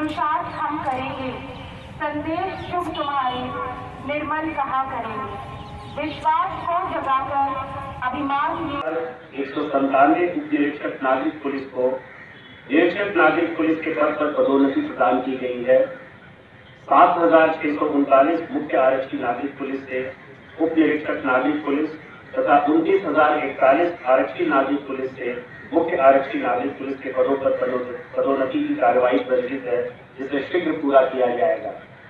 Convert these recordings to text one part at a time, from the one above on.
पुरुषार्थ हम करेंगे, संदेश शुभ तुम्हारे निर्मल कहा करेंगे। विश्वास को जगाकर अभिमान 197 उप निरीक्षक नागरिक पुलिस को निरीक्षक नागरिक पुलिस के पद पर पदोन्नति प्रदान की गई है। 7,639 मुख्य आरक्षी नागरिक पुलिस से उप निरीक्षक नागरिक पुलिस तथा 29,041 आरक्षी नागरिक पुलिस से मुख्य आरक्षी नागरिक पुलिस के पदों पर पदोन्नति की कार्रवाई प्रचलित है, जिसे शीघ्र पूरा किया जाएगा।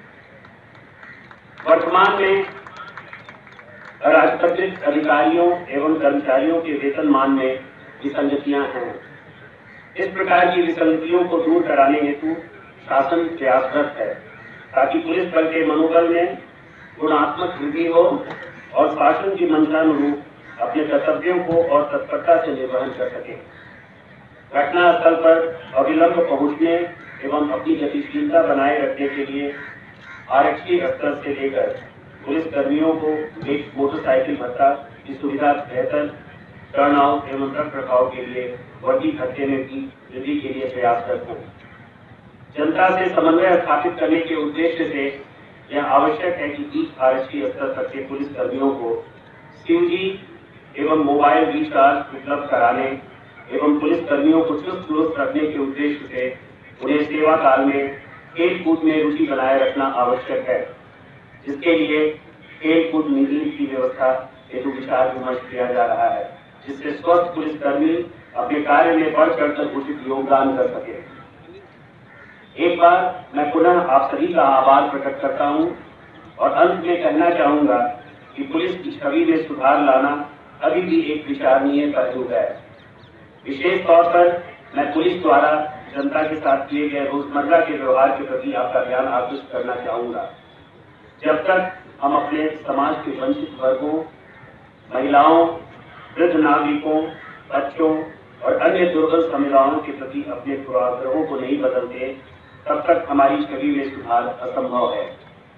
वर्तमान में राजपत्रित अधिकारियों एवं कर्मचारियों के वेतनमान में विसंगतियां हैं। इस प्रकार की विसंगतियों को दूर कराने हेतु शासन प्रयासरत है, ताकि पुलिस बल के मनोबल में गुणात्मक वृद्धि हो और शासन की मंशानुरूप अपने कर्तव्यों को और तत्परता से निर्वहन कर सके। घटनास्थल पर अविलंब पहुंचने एवं अपनी गतिशीलता बनाए रखने के लिए आरक्षी स्तर से लेकर पुलिस कर्मियों को मोटरसाइकिल भत्ता की सुविधा, बेहतर टर्न आउट एवं रख रखाव के लिए वर्दी भत्ते में भी वृद्धि के लिए प्रयासरत हो। जनता से समन्वय स्थापित करने के उद्देश्य से यह आवश्यक है कि इस आरक्षी स्तर तक के पुलिस कर्मियों को सीएनजी एवं मोबाइल रिचार्ज उपलब्ध कराने एवं पुलिस कर्मियों को चुस्त दुरुस्त रखने के उद्देश्य से उन्हें सेवा काल में खेल कूद में रुचि बनाए रखना आवश्यक है, जिसके लिए खेल कूद निधि की व्यवस्था हेतु विचार विमर्श किया जा रहा है, जिससे स्वस्थ पुलिस कर्मी अपने कार्य में बढ़ चढ़कर उचित योगदान कर सके। एक बार मैं पुनः आप सभी का आभार प्रकट करता हूं और अंत में कहना चाहूंगा कि पुलिस की छवि में सुधार लाना अभी भी एक विचारणीय पहलू है। विशेष तौर पर मैं पुलिस द्वारा जनता के साथ किए गए रोजमर्रा के व्यवहार के प्रति आपका ध्यान आकृष्ट करना चाहूंगा। जब तक हम अपने समाज के वंचित वर्गों, महिलाओं, वृद्ध नागरिकों, बच्चों और अन्य दुर्बल समुदायों के प्रति अपने पूर्वाग्रहों को नहीं बदलते, तब तक हमारी छवि में सुधार असंभव है।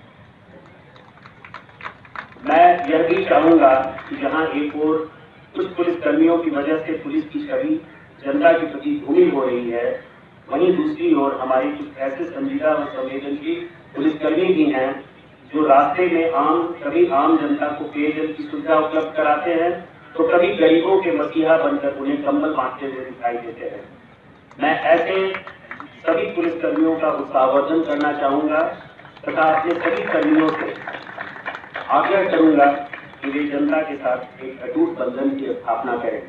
मैं यह भी चाहूंगा कि जहां एक ओर कुछ पुलिस कर्मियों की वजह से पुलिस की छवि जनता के प्रति धूमिल हो रही है, वहीं दूसरी ओर हमारे कुछ ऐसे संजीदा व संवेदनशील पुलिसकर्मी भी हैं जो रास्ते में कभी आम जनता को पेयजल की सुविधा उपलब्ध कराते हैं, तो कभी गरीबों के मसीहा बनकर उन्हें कंबल बांटते हुए दिखाई देते हैं। मैं ऐसे सभी पुलिसकर्मियों का उत्साहवर्धन करना चाहूंगा तथा अपने सभी कर्मियों से आग्रह करूंगा कि वे जनता के साथ एक अटूट बंधन की स्थापना करें।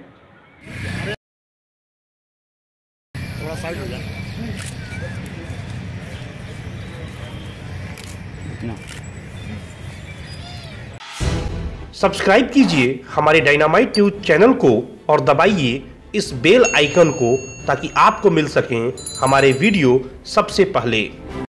थोड़ा साइड हो जाए। सब्सक्राइब कीजिए हमारे डायनामाइट न्यूज चैनल को और दबाइए इस बेल आइकन को, ताकि आपको मिल सकें हमारे वीडियो सबसे पहले।